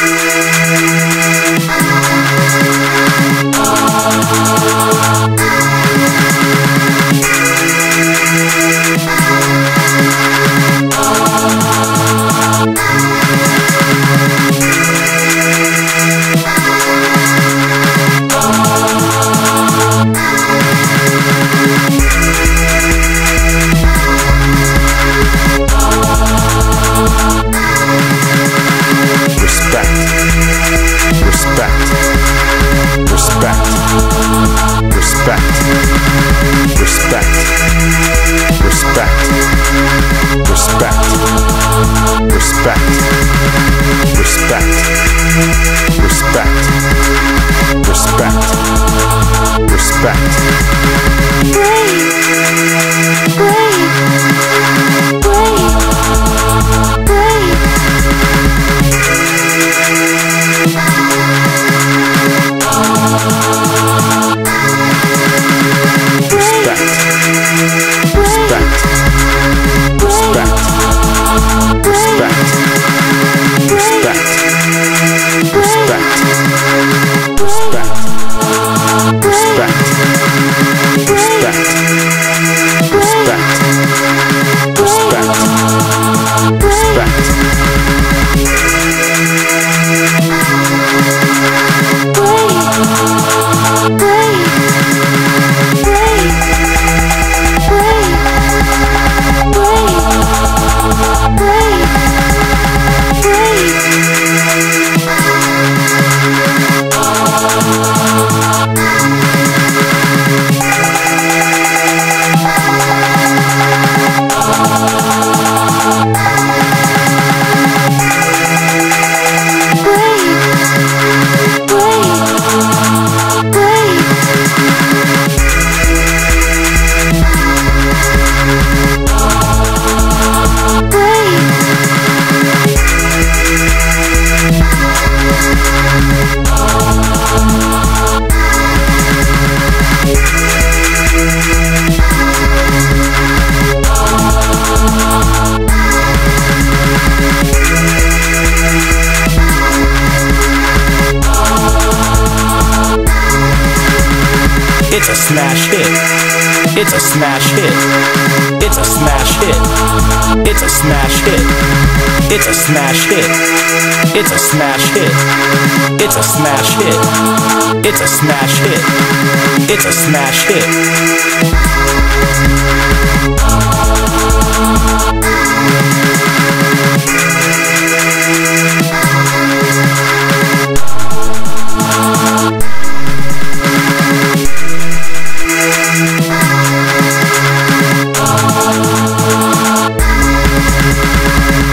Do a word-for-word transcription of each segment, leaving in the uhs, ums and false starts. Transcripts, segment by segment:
It's a smash hit. It's a smash hit. It's a smash hit. It's a smash hit. It's a smash hit. It's a smash hit. It's a smash hit. It's a smash hit. It's a smash hit.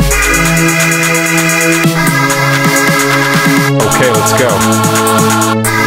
Okay, let's go.